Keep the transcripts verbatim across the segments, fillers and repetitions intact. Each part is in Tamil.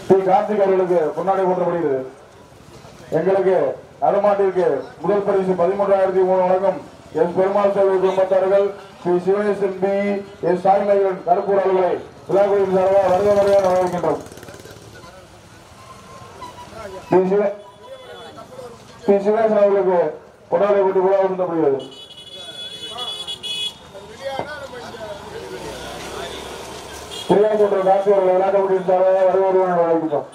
ஸ்ரீ கார்த்திக் அவர்களுக்கு முன்னாடி போற்றப்படுகிறது. எங்களுக்கு நடுமாட்டிற்கு முதல் பரிசு பதிமூன்றாயிரத்தி மூணு வழங்கும் எஸ் பெருமாள் சேவை குடும்பத்தார்கள் ஸ்ரீ சிவனேசன் பி எஸ் சாய்மைகள் கருப்பூர் அவர்களை விழாக்குழுவின் சார்பாக வருக வருக வரவேற்கின்றோம். ஸ்ரீ சிவனேசன் அவர்களுக்கு கொண்டாடை கொண்டு விழா உண்டப்படுகிறது. திருவாரூர் காட்சி அவர்களை விழாக்குழுவின் சார்பாக வருக வருக வரவேற்கின்றோம்.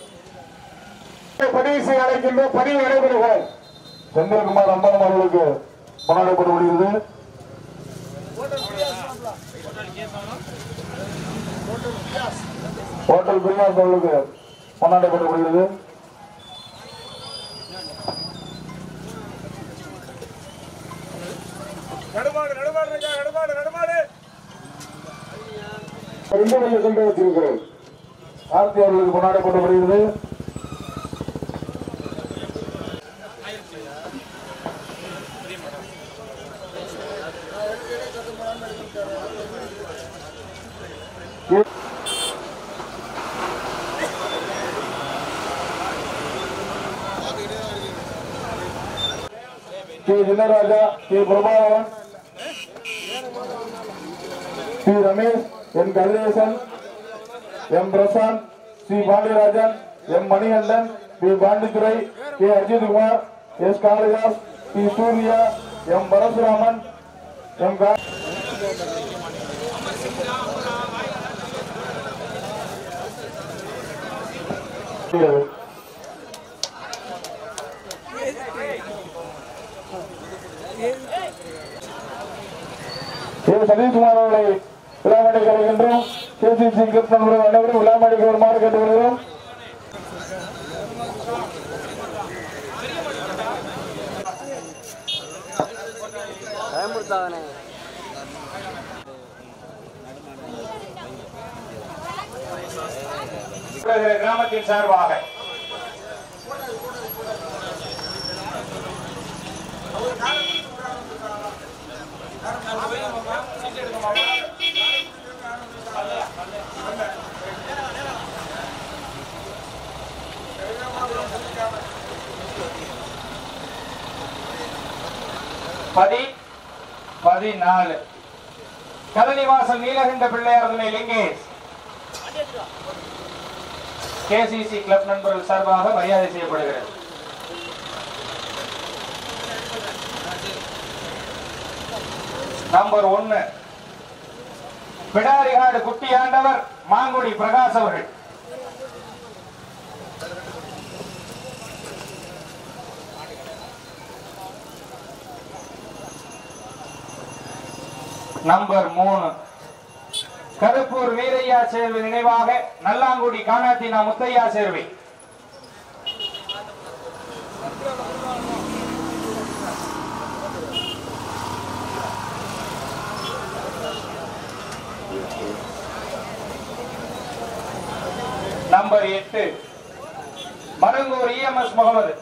பதிவு அழைக்கின்ற பதிவு நடைபெறுகிறார். செந்தில்குமார் அம்பலம் அவர்களுக்கு கொண்டாடப்படப்படுகிறது. ஹோட்டல் பிரியாஸ் அவர்களுக்கு கொண்டாடப்படப்படுகிறது. கொண்டு வச்சிருக்கிறோம். கார்த்தி அவர்களுக்கு கொண்டாடப்படப்படுகிறது. Shri Chinnaraja, Shri Prabhakaran, Shri Ramesh, N Kathiresan, M Prashanth, Shri Pandiyarajan, M Manikandan, Shri Pandithurai, K Ajithkumar, S Kalidas, Shri Surya, M Parasuraman, M கா சதீஷ்குமார் அவர்களை விழாமணி கலைகின்றோம். கேசிசி கிருஷ்ணன் அனைவரும் விழாமணிக்கு வருமாறு கேட்டுக்கொள்கிறோம். கிராமத்தின் சார்பாக பதி பதினாலு கதனிவாசல் நீலகண்ட பிள்ளையார் துணை லிங்கேஷ் கேசிசி கிளப் நண்பர்கள் சார்பாக மரியாதை செய்யப்படுகிறது. நம்பர் ஒன்னு பிடாரிகாடு குட்டி ஆண்டவர் மாங்குடி பிரகாஷ் அவர்கள். நம்பர் மூணு கருப்பூர் வீரையா சேர்வை நினைவாக நல்லாங்குடி காணாத்தினா முத்தையா சேர்வை. நம்பர் எட்டு மருங்கூர் இஎம்எஸ் முகமது.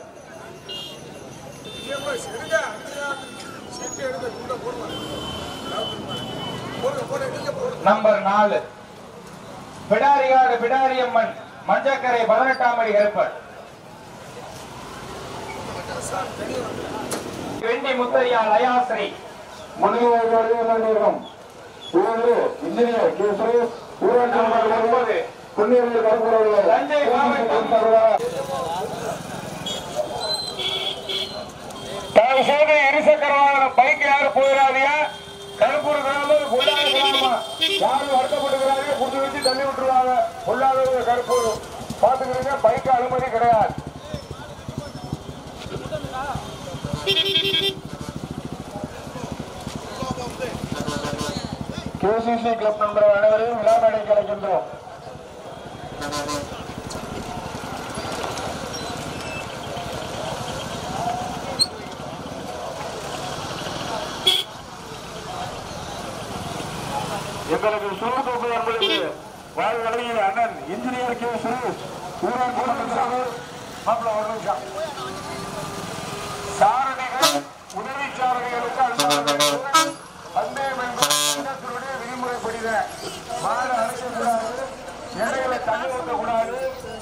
நம்பர் நாலு பிடாரிகாடு பிடாரியம்மன் மஞ்சக்கரை பதினெட்டாம் அடி கருப்பர். வெண்டி முத்தையா லயாஸ்ரீ முனிவர்களும் இன்ஜினியர் கே சுரேஷ் ஊராட்சி புண்ணியர்கள் கருப்பூர் தஞ்சை மாவட்டம் இருசக்கர வாகனம் பைக் யாரும் போயிடாதீங்க. கருப்பூர் கிராமம் பொல்லாத கிராமமா யாரும் வருத்தப்பட்டுக்கிறாங்க புடிச்சு வச்சு தள்ளி விட்டுருவாங்க. பொல்லாதவங்க கருப்பூர் பாத்துக்கிறீங்க. பைக் அனுமதி கிடையாது. கேசிசி கிளப் நண்பர்கள் அனைவரையும் விழா மேடை கிடைக்கின்றோம். எங்களுக்கு சுருக்கோப்பு என்பது வாழ் வழங்கிய அண்ணன் இன்ஜினியர் கே சுரேஷ் ஊராட்சி மாப்பிள்ள ஒரு நிமிஷம் சாரணிகள் உதவி சாரணிகளுக்கு அன்பே விதிமுறைப்படிதான் மாறு அழைக்கக்கூடாது. மேடைகளை தள்ளி ஊற்றக்கூடாது.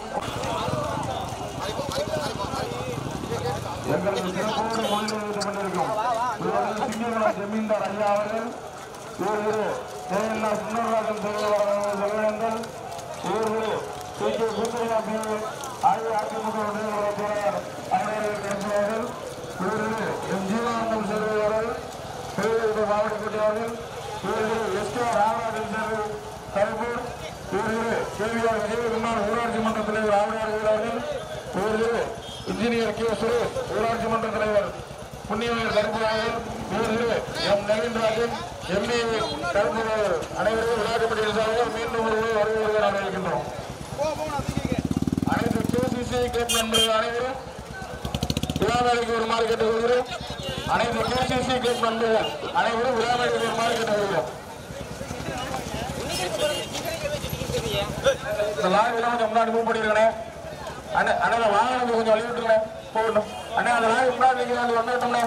எங்களுக்கு சிறப்போடு மொழியில் வைத்துக் கொண்டிருக்கும் சிங்ககுளம் ஜமீன்தார் ஐயா அவர்கள் இவர்கள் ஜெயலலிதா சுந்தரராஜன் செல்வங்கள் இவர்கள் C K Poothaiya P AIADMK செயலாளர் அவர்கள் பேசுவார்கள். இவர்கள் எம் ஜீவானந்தம் செல்வர்கள் மாவட்ட கூட்டியவர்கள் இவர்கள் எஸ் கே ராமராஜன் செல்வர் கருப்பூர் இவர்கள் கேள்வியாளர் விஜய் முன்னாள் ஊராட்சி மன்ற தலைவர் ஆவணர்கள் இவர்கள் இன்ஜினியர் கே சுரேஷ் ஊராட்சி மன்ற தலைவர் புண்ணியவர் கருப்புராயர் இவர்கள் எம் நவீன்ராஜன் எம்ஏ கருப்புராயர் அனைவரும் விளையாட்டுப்பட்டியல் சார்பாக மீண்டும் ஒருவர் வருவதாக நாம் இருக்கின்றோம். அனைத்து கேசிசி கிளப் நண்பர்கள் அனைவரும் விழாமேடைக்கு வருமாறு கேட்டுக்கொள்கிறோம். அனைத்து கேசிசி கிளப் நண்பர்கள் அனைவரும் விழாமேடைக்கு வருமாறு கேட்டுக்கொள்கிறோம். இந்த லாரி கொஞ்சம் முன்னாடி மூவ் பண்ணிருக்கேன். அண்ணா அண்ணா வாகனத்தை கொஞ்சம் வழி விட்டுருக்கேன் போகட்டும். அண்ணா அந்த லாரி முன்னாடி வைக்கிறாங்க வந்துட்டோம்ண்ணே.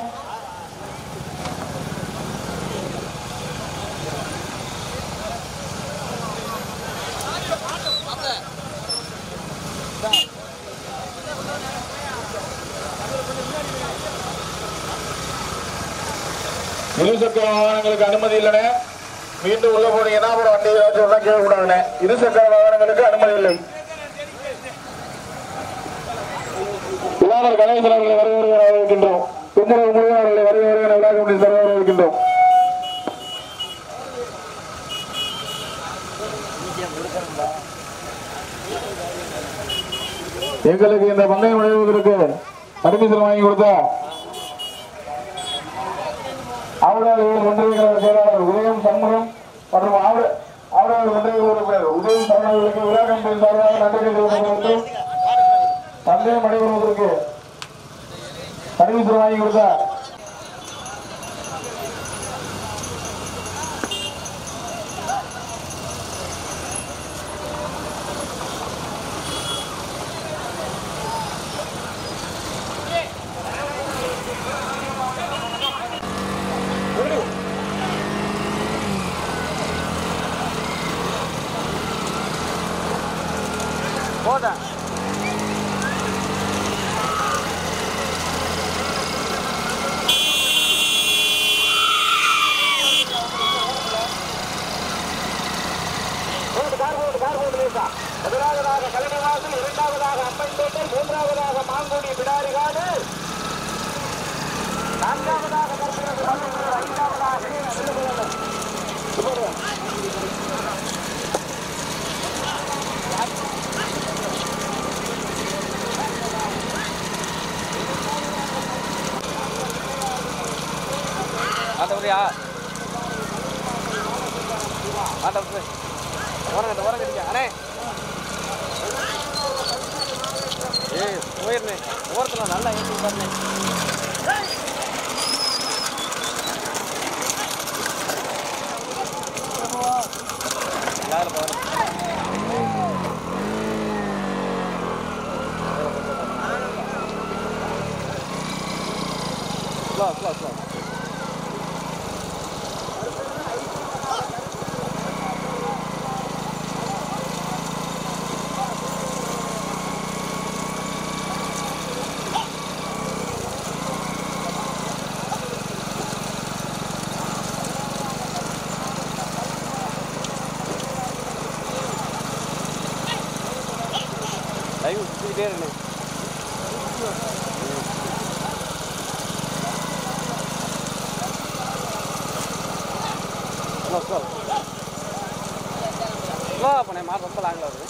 இருசக்கர வாகனங்களுக்கு அனுமதி இல்லைண்ணே. மீண்டும் உள்ள போனீங்கன்னா அப்புறம் வண்டி ஏதாச்சும் கேட்கக்கூடாதுண்ணே. இருசக்கர வாகனங்களுக்கு அனுமதி இல்லை. கணேசன் அவர்களை வருகிறவர்கள் இருக்கின்றோம். குமரன் முருகன் அவர்களை வருகிறவர்கள் விளையாட முடியும் தலைவர்கள் இருக்கின்றோம். எங்களுக்கு இந்த பந்தயம் விளைவுகளுக்கு பர்மிஷன் வாங்கி கொடுத்தா ஆவடாது ஒன்றிய செயலாளர் உதயம் சண்முகம் மற்றும் ஆவடாது ஒன்றிய உறுப்பினர் உதயம் சரணர்களுக்கு விழா கம்பெனி சார்பாக நன்றி தெரிவித்துக் பந்தயம் நடைபெறுவதற்கு பர்மிஷன் வாங்கி கொடுத்தா போதா முதலாவதாக கலைவாசல், இரண்டாவதாக அப்பன்பேட்டை, மூன்றாவதாக மாங்குடி பிடாரிகாடு, நான்காவதாக ஐந்தாவதாக ஆட்டப்படியா ஆட்டப்படி ஓரங்கட்டு ஓரங்கட்டிங்க அண்ணே. ஏ போயிருந்தேன் ஓரத்தில் நல்லா ஏற்றி பாருங்க. யாரும் பாருங்க ஸ்லோ ஸ்லோ ஸ்லோ லைவ் சுற்றிக்கிட்டே இருக்கு. ஸ்லோ ஸ்லோ ஸ்லோ பண்ணேன் மாறு ரொம்ப லாங்கில் வருது.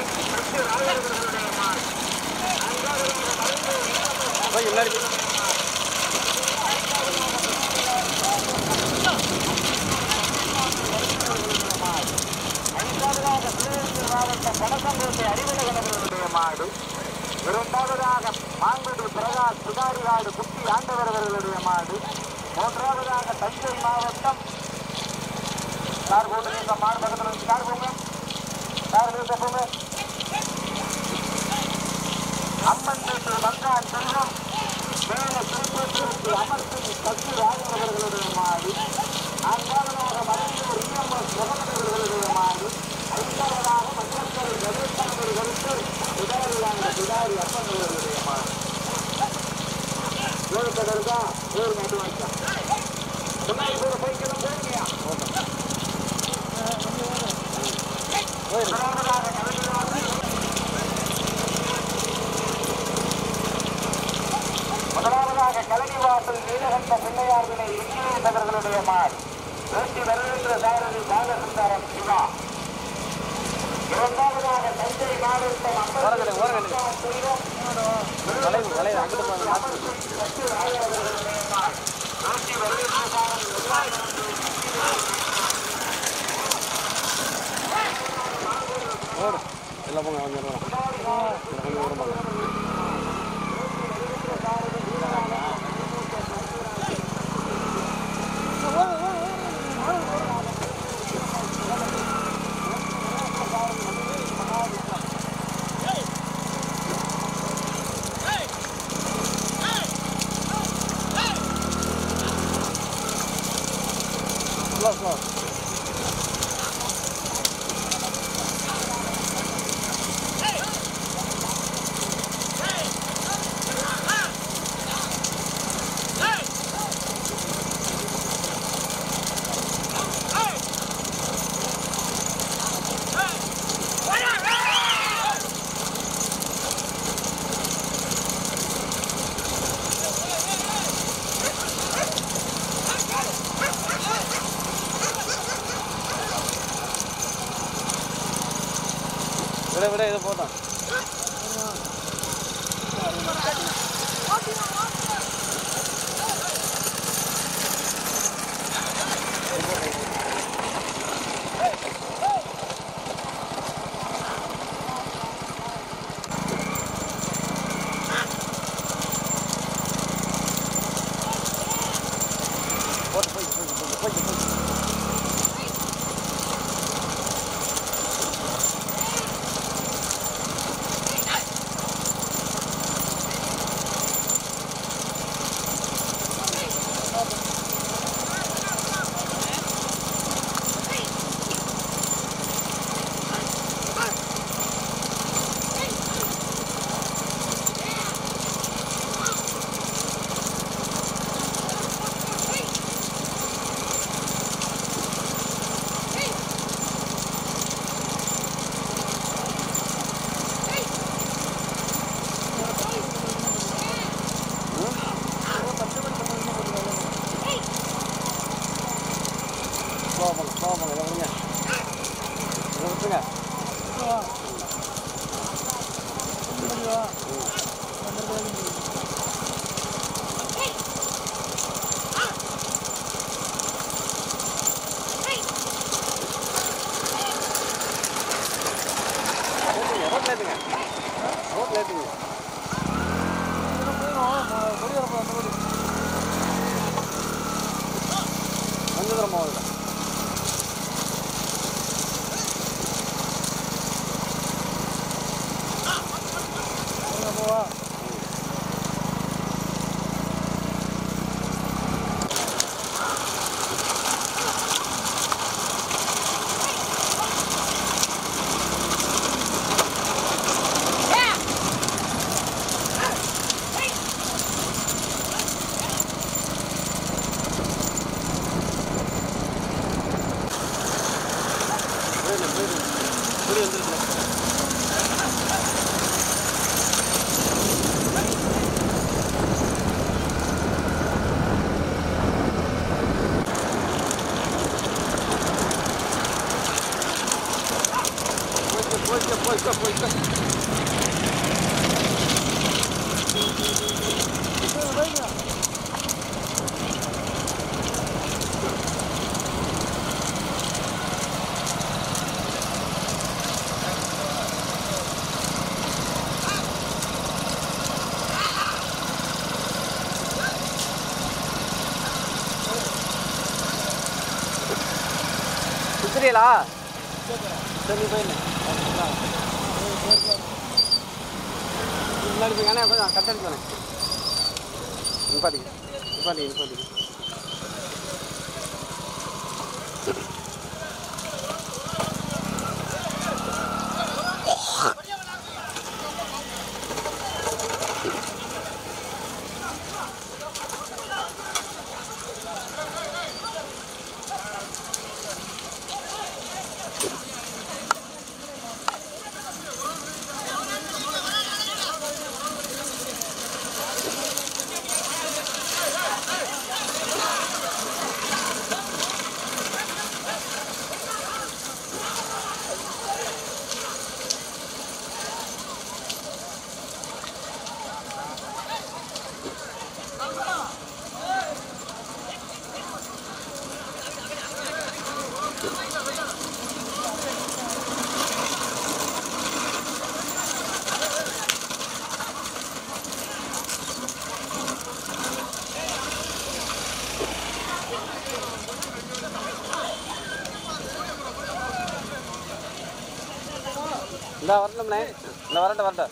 படசங்கோட்டை அறிவுலகனுடைய மாடு. இரண்டாவதாக மாங்குடி பிரகாஷ் சுதாரிகாடு குட்டி ஆண்டவர் அவர்களுடைய மாடு. மூன்றாவதாக தஞ்சை மாவட்டம் கார் போட்டு மாடு பக்கத்தில் கார் போங்க கார் போங்க அம்மன் வீட்டு மங்கான் செல்வம் மேல திருப்பூருக்கு அமர்த்தி சக்தி ராஜன் அவர்களுடைய மாடு. நான்காவதாக மறைந்தூர் இஎம்எஸ் முகமது மாடு. ஐந்தாவதாக மற்றொரு கணேசன் அவர்களுக்கு சுதாரிலான சுதாரி அப்பன் அவர்களுடைய மாடு. ஏழு கடல் தான் ஏழு நடு வச்சா முன்னாடி கூட போய்க்கலாம் போயிருக்கியா முதலாவதாக கலனிவாசல் நீலகண்ட பிள்ளையார் வினை இந்தியர்களுடைய மாடு. நூற்றி வருகின்ற சாரதி பாலசுந்தரம் சிவா. இரண்டாவதாக தஞ்சை மாவட்டம் எல்லாம் போங்க கொஞ்சம் கொஞ்சம் விட விட இதை போட்டான் போட்டு போய் போய் போய் போய் Pode, pode. இப்போ இப்போ இப்போ சுத்துறீங்களா சரி போயிடல முன்னாடி போய் ஏன்னா கொஞ்சம் கட் அடிச்சு போனேன் நிப்பாட்டி நிப்பாட்டி நிப்பாட்டி இந்த வரணும்ண்ணே இந்த வரட்டும் வரட்டும்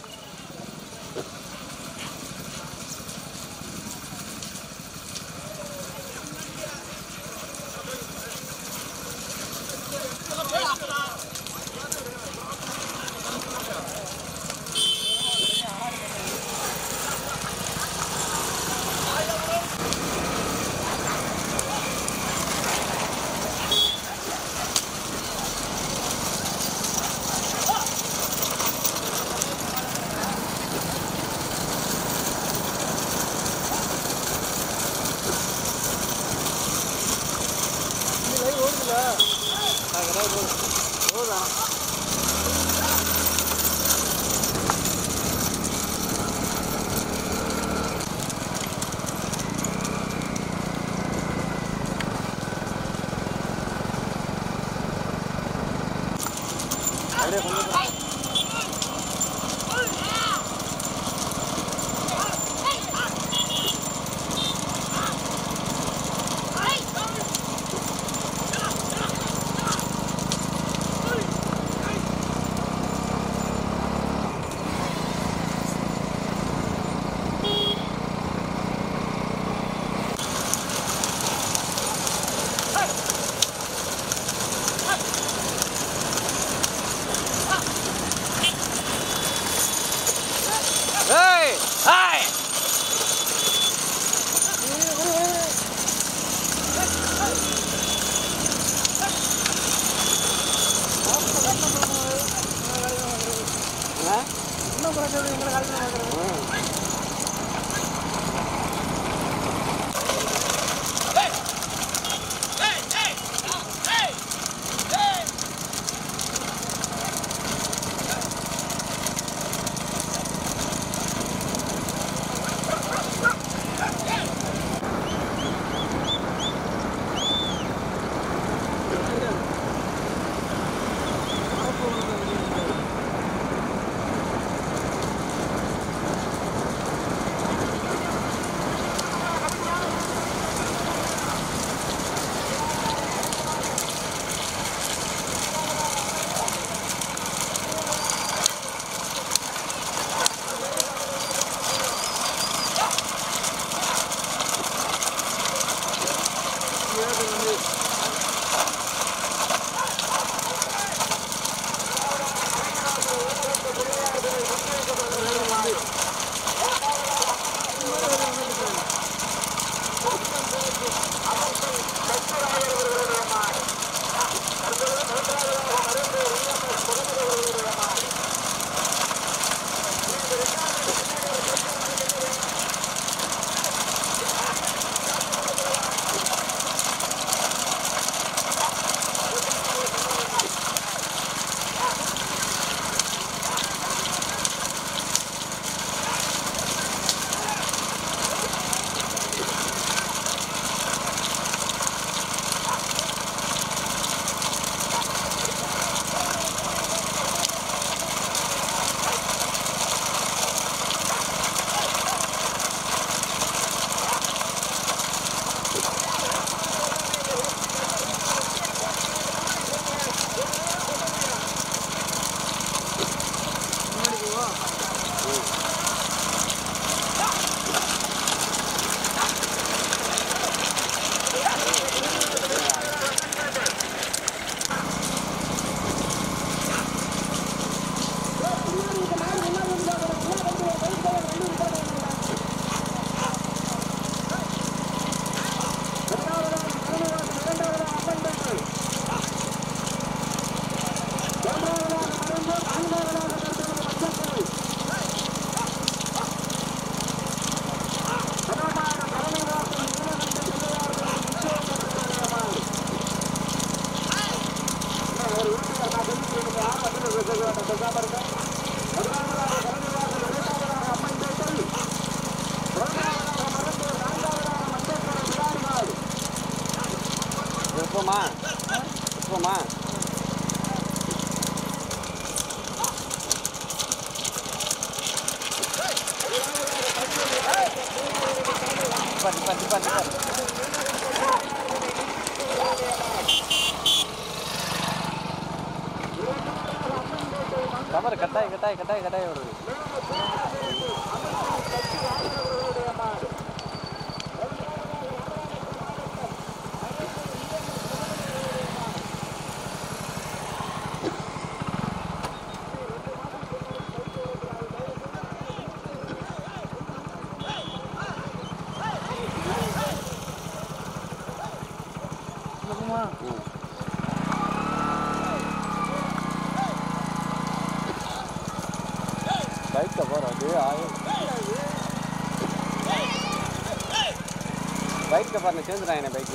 பேசாம இருக்க. முதலாவதாக கலைஞராக இரண்டாவதாக அம்மன் பேட்டை, மூன்றாவதாக மருந்தூர், நான்காவதாக மஞ்சக்கரை விழாடுகள். எப்போமா எப்போமா பட்டு பட்டு பட்டு கவர் கட்டாய் கட்டாய் கட்டாய் கட்டாய் வருது. बाइक का बार आगे आए बाइक का बार चेंज रहा है ना बाइक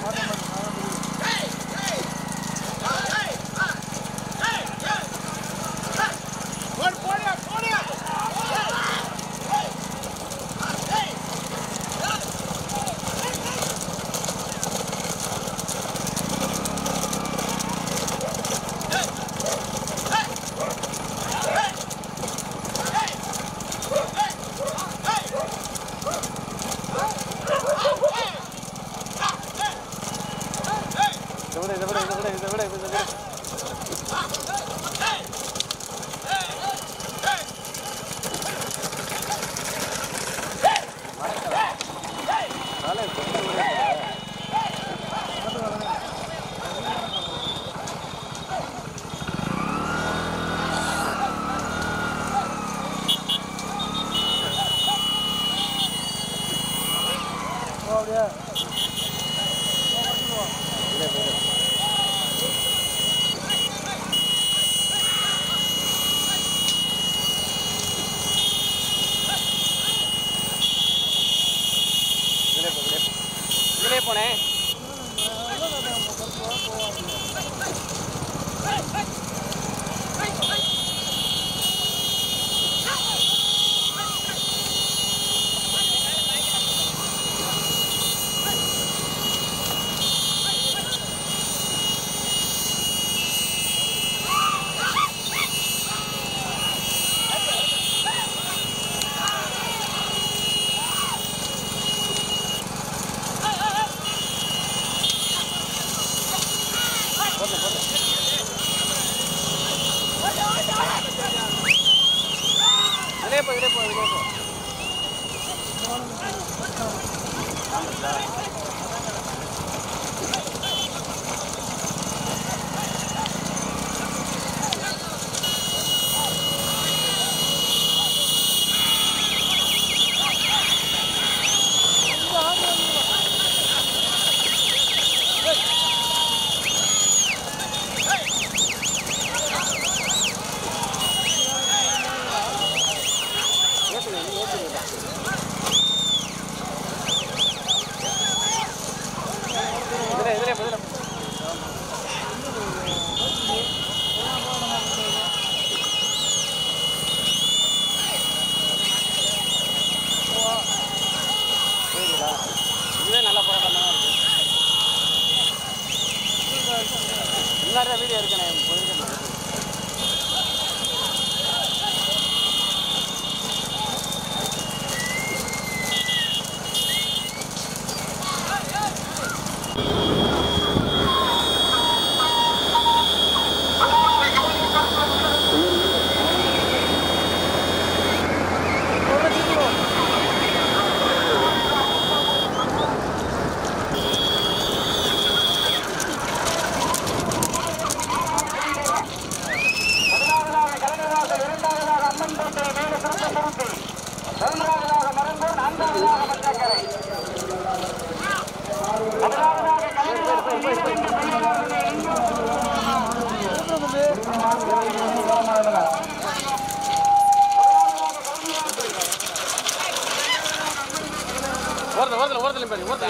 வீடியோ இருக்கேன் ஓரத்துல ஓரத்துல ஓரத்துல பாரு ஓரத்துல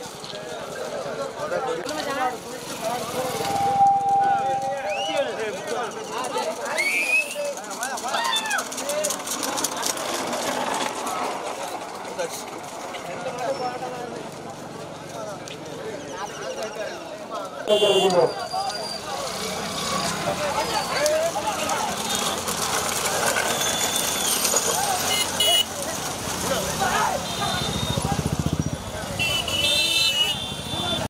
பாரு Thank you.